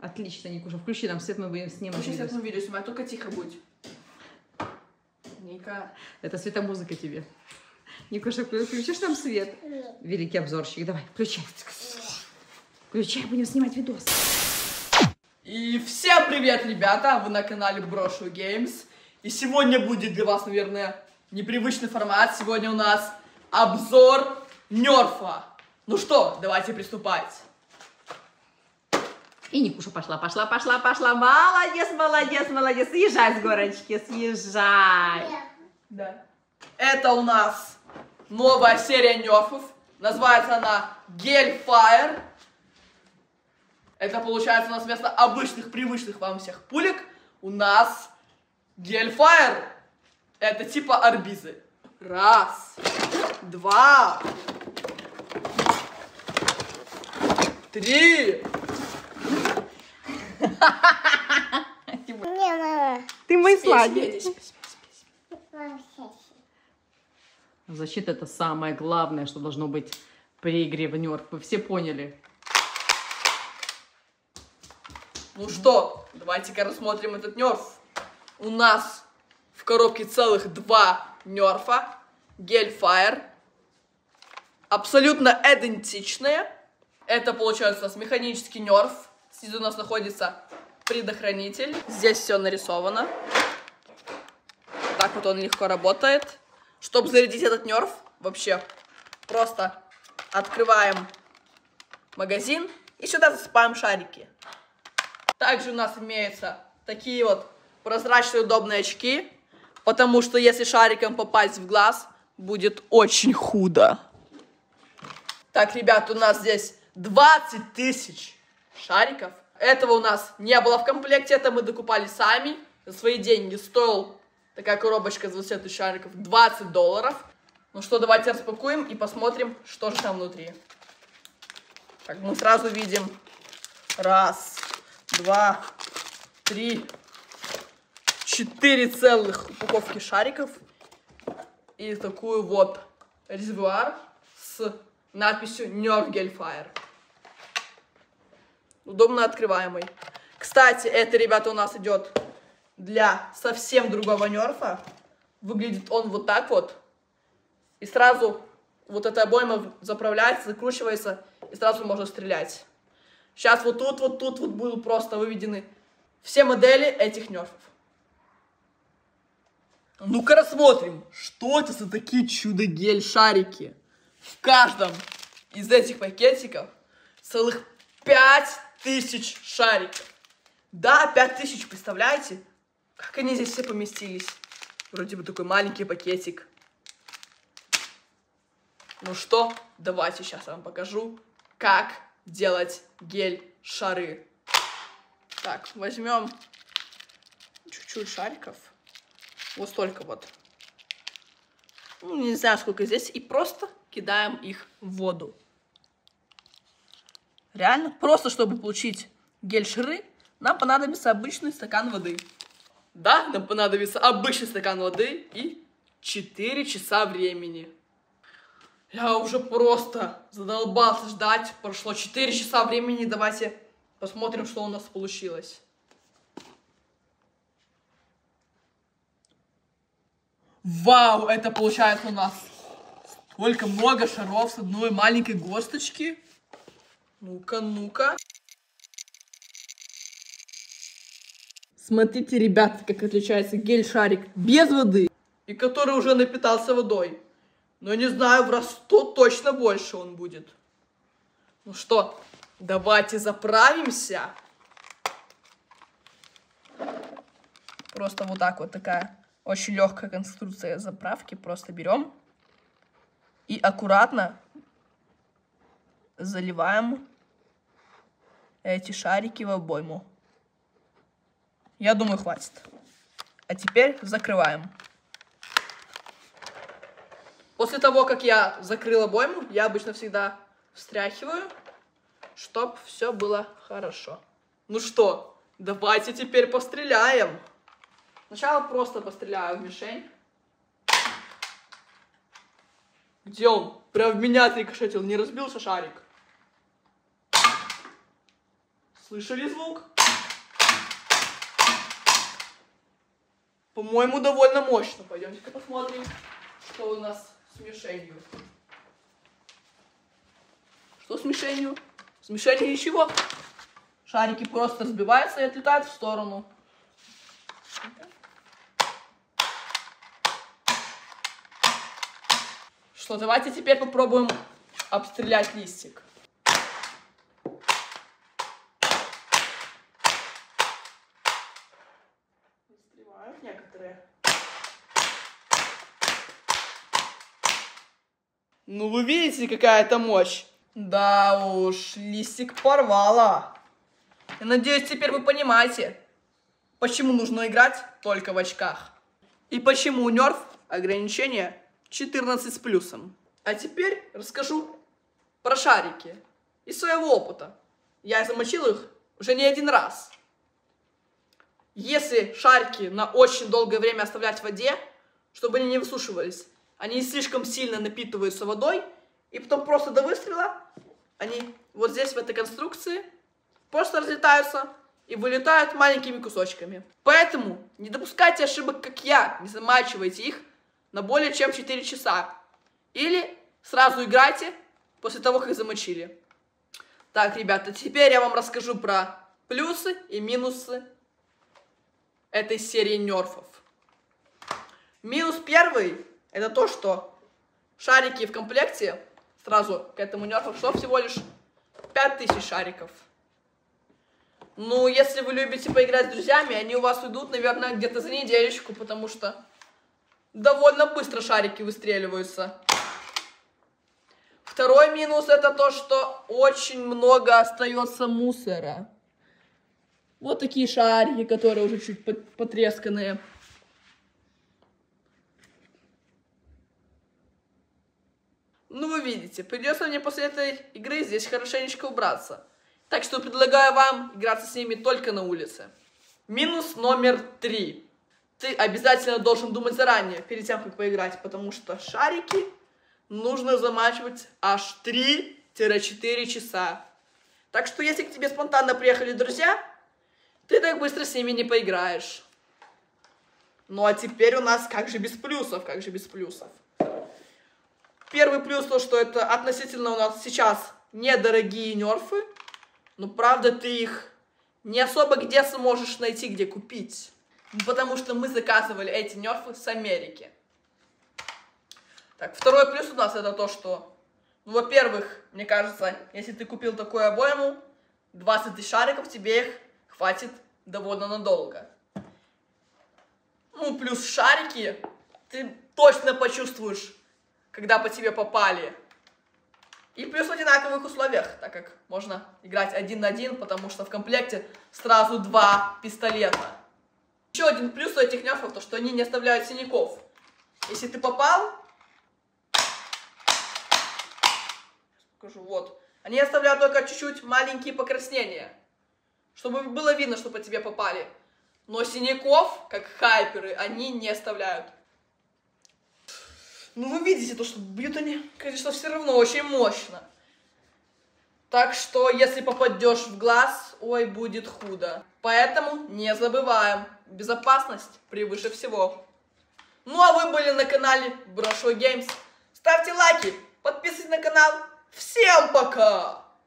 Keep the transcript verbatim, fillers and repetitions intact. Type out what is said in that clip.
Отлично, Никуша, включи нам свет, мы будем снимать. Включи свет, мы видео снимать, только тихо будь. Ника. Это светомузыка тебе. Никуша, включишь нам свет? Великий обзорщик, давай, включай. Включай, будем снимать видос. И всем привет, ребята! Вы на канале Брошу Геймс. И сегодня будет для вас, наверное, непривычный формат. Сегодня у нас обзор Нерфа. Ну что, давайте приступать. И Никуша пошла, пошла, пошла, пошла. Молодец, молодец, молодец. Съезжай с горочки, съезжай. Да. Это у нас новая серия нерфов. Называется она Gale-Fire. Это получается у нас вместо обычных, привычных вам всех пулек у нас Gale-Fire. Это типа арбизы. Раз, два, три. Ты мой Спей, сладкий. спей, спей, спей, спей. Защита — это самое главное, что должно быть при игре в Нерф. Вы все поняли? Ну что, давайте-ка рассмотрим этот нерф. У нас в коробке целых два нерфа. Gale-Fire. Абсолютно идентичные. Это получается у нас механический нерф. Снизу у нас находится предохранитель. Здесь все нарисовано. Так вот он легко работает. Чтобы зарядить этот нерф, вообще просто открываем магазин и сюда засыпаем шарики. Также у нас имеются такие вот прозрачные удобные очки, потому что если шариком попасть в глаз, будет очень худо. Так, ребят, у нас здесь двадцать тысяч шариков. Этого у нас не было в комплекте, это мы докупали сами. За свои деньги стоил такая коробочка с двадцатью тысяч шариков двадцать долларов. Ну что, давайте распакуем и посмотрим, что же там внутри. Так, мы сразу видим раз, два, три, четыре целых упаковки шариков. И такую вот резервуар с надписью Nerf Gale-Fire. Удобно открываемый. Кстати, это, ребята, у нас идет для совсем другого нерфа. Выглядит он вот так вот. И сразу вот эта обойма заправляется, закручивается, и сразу можно стрелять. Сейчас вот тут, вот тут вот будут просто выведены все модели этих нерфов. Ну-ка рассмотрим, что это за такие чудо-гель-шарики. В каждом из этих пакетиков целых пять тысяч шариков. Да, пять тысяч, представляете? Как они здесь все поместились? Вроде бы такой маленький пакетик. Ну что, давайте сейчас я вам покажу, как делать гель-шары. Так, возьмем чуть-чуть шариков. Вот столько вот. Ну, не знаю, сколько здесь. И просто кидаем их в воду. Реально, просто чтобы получить гель-шары, нам понадобится обычный стакан воды. Да, нам понадобится обычный стакан воды и четыре часа времени. Я уже просто задолбался ждать. Прошло четыре часа времени. Давайте посмотрим, что у нас получилось. Вау, это получается у нас столько много шаров с одной маленькой горсточки. Ну-ка, ну-ка. Смотрите, ребята, как отличается гель-шарик без воды и который уже напитался водой. Но не знаю, в раз сто точно больше он будет. Ну что, давайте заправимся. Просто вот так вот такая очень легкая конструкция заправки. Просто берем и аккуратно заливаем эти шарики в обойму. Я думаю, хватит. А теперь закрываем. После того, как я закрыл обойму, я обычно всегда встряхиваю, чтобы все было хорошо. Ну что, давайте теперь постреляем. Сначала просто постреляю в мишень. Где он? Прям в меня отрикошетил, не разбился шарик. Слышали звук? По-моему, довольно мощно. Пойдемте-ка посмотрим, что у нас с мишенью. Что с мишенью? С мишенью ничего. Шарики просто разбиваются и отлетают в сторону. Что, давайте теперь попробуем обстрелять листик. Застревают некоторые. Ну вы видите, какая это мощь? Да уж, листик порвало. Я надеюсь, теперь вы понимаете, почему нужно играть только в очках. И почему у нерф ограничение четырнадцать с плюсом. А теперь расскажу про шарики из своего опыта. Я замочил их уже не один раз. Если шарики на очень долгое время оставлять в воде, чтобы они не высушивались, они слишком сильно напитываются водой, и потом просто до выстрела они вот здесь в этой конструкции просто разлетаются и вылетают маленькими кусочками. Поэтому не допускайте ошибок, как я, не замачивайте их на более чем четыре часа. Или сразу играйте после того, как замочили. Так, ребята, теперь я вам расскажу про плюсы и минусы этой серии нерфов. Минус первый — это то, что шарики в комплекте сразу к этому нерфу шло всего лишь пять тысяч шариков. Ну, если вы любите поиграть с друзьями, они у вас уйдут, наверное, где-то за недельку, потому что довольно быстро шарики выстреливаются. Второй минус — это то, что очень много остается мусора. Вот такие шарики, которые уже чуть потресканные. Ну, вы видите, придется мне после этой игры здесь хорошенечко убраться. Так что предлагаю вам играться с ними только на улице. Минус номер три. Ты обязательно должен думать заранее, перед тем, как поиграть, потому что шарики нужно замачивать аж три-четыре часа. Так что, если к тебе спонтанно приехали друзья, ты так быстро с ними не поиграешь. Ну, а теперь у нас как же без плюсов, как же без плюсов. Первый плюс то, что это относительно у нас сейчас недорогие нерфы, но правда ты их не особо где сможешь найти, где купить. Потому что мы заказывали эти нерфы с Америки. Так, второй плюс у нас это то, что, ну, во-первых, мне кажется, если ты купил такую обойму, двадцать тысяч шариков, тебе их хватит довольно надолго. Ну, плюс шарики ты точно почувствуешь, когда по тебе попали. И плюс в одинаковых условиях, так как можно играть один на один, потому что в комплекте сразу два пистолета. Еще один плюс у этих нерфов, то что они не оставляют синяков. Если ты попал, покажу, вот, они оставляют только чуть-чуть маленькие покраснения, чтобы было видно, что по тебе попали. Но синяков, как хайперы, они не оставляют. Ну вы видите то, что бьют они, конечно, все равно очень мощно. Так что, если попадешь в глаз, ой, будет худо. Поэтому не забываем, безопасность превыше всего. Ну а вы были на канале Brosho Games. Ставьте лайки, подписывайтесь на канал. Всем пока!